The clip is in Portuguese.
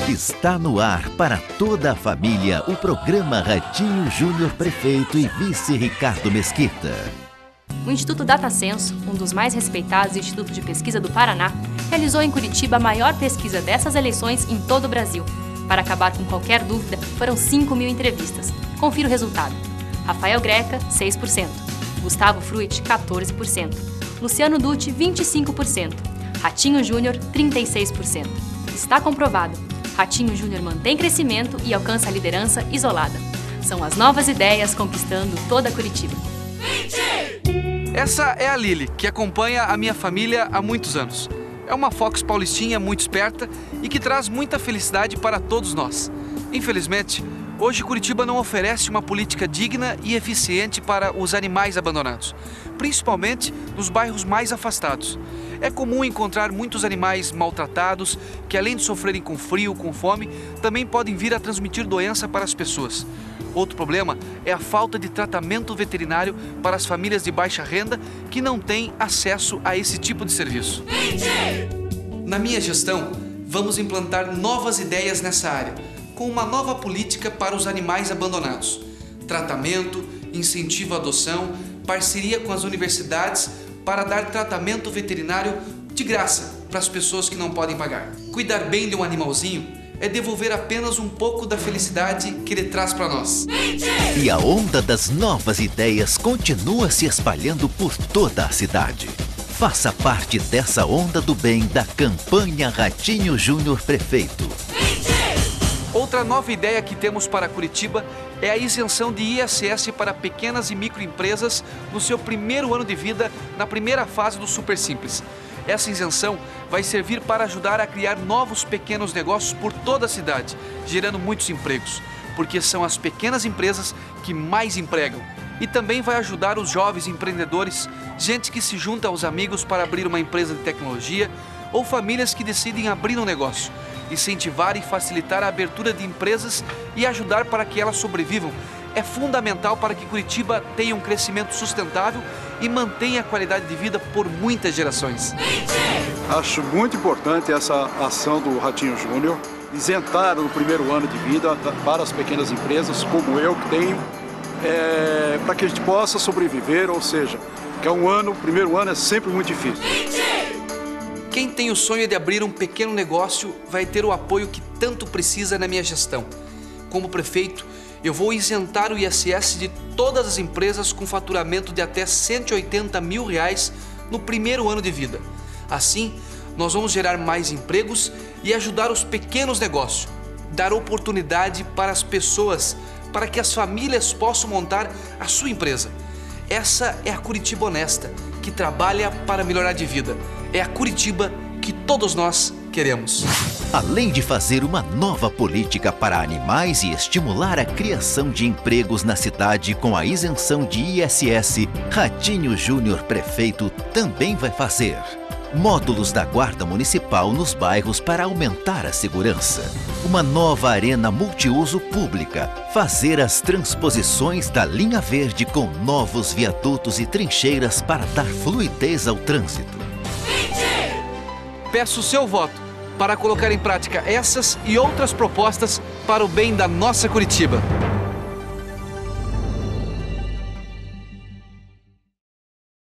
Está no ar para toda a família o programa Ratinho Júnior Prefeito e Vice Ricardo Mesquita. O Instituto Datacenso, um dos mais respeitados institutos de pesquisa do Paraná, realizou em Curitiba a maior pesquisa dessas eleições em todo o Brasil. Para acabar com qualquer dúvida, foram 5.000 entrevistas. Confira o resultado. Rafael Greca, 6%. Gustavo Fruit, 14%. Luciano Dutti, 25%. Ratinho Júnior, 36%. Está comprovado. Ratinho Júnior mantém crescimento e alcança a liderança isolada. São as novas ideias conquistando toda Curitiba. Essa é a Lili, que acompanha a minha família há muitos anos. É uma Fox paulistinha muito esperta e que traz muita felicidade para todos nós. Infelizmente, hoje Curitiba não oferece uma política digna e eficiente para os animais abandonados, principalmente nos bairros mais afastados. É comum encontrar muitos animais maltratados que, além de sofrerem com frio, com fome, também podem vir a transmitir doença para as pessoas. Outro problema é a falta de tratamento veterinário para as famílias de baixa renda que não têm acesso a esse tipo de serviço. Na minha gestão, vamos implantar novas ideias nessa área, com uma nova política para os animais abandonados. Tratamento, incentivo à adoção, parceria com as universidades para dar tratamento veterinário de graça para as pessoas que não podem pagar. Cuidar bem de um animalzinho é devolver apenas um pouco da felicidade que ele traz para nós. E a onda das novas ideias continua se espalhando por toda a cidade. Faça parte dessa onda do bem da campanha Ratinho Júnior Prefeito. Outra nova ideia que temos para Curitiba é a isenção de ISS para pequenas e microempresas no seu primeiro ano de vida, na primeira fase do Super Simples. Essa isenção vai servir para ajudar a criar novos pequenos negócios por toda a cidade, gerando muitos empregos, porque são as pequenas empresas que mais empregam. E também vai ajudar os jovens empreendedores, gente que se junta aos amigos para abrir uma empresa de tecnologia ou famílias que decidem abrir um negócio. Incentivar e facilitar a abertura de empresas e ajudar para que elas sobrevivam é fundamental para que Curitiba tenha um crescimento sustentável e mantenha a qualidade de vida por muitas gerações. Acho muito importante essa ação do Ratinho Júnior, isentar no primeiro ano de vida para as pequenas empresas, como eu que tenho, para que a gente possa sobreviver, ou seja, que o primeiro ano é sempre muito difícil. Quem tem o sonho de abrir um pequeno negócio vai ter o apoio que tanto precisa na minha gestão. Como prefeito, eu vou isentar o ISS de todas as empresas com faturamento de até R$180 mil no primeiro ano de vida. Assim, nós vamos gerar mais empregos e ajudar os pequenos negócios, dar oportunidade para as pessoas, para que as famílias possam montar a sua empresa. Essa é a Curitiba honesta, que trabalha para melhorar de vida. É a Curitiba que todos nós queremos. Além de fazer uma nova política para animais e estimular a criação de empregos na cidade com a isenção de ISS, Ratinho Júnior Prefeito também vai fazer módulos da Guarda Municipal nos bairros para aumentar a segurança. Uma nova arena multiuso pública. Fazer as transposições da linha verde com novos viadutos e trincheiras para dar fluidez ao trânsito. Peço o seu voto para colocar em prática essas e outras propostas para o bem da nossa Curitiba.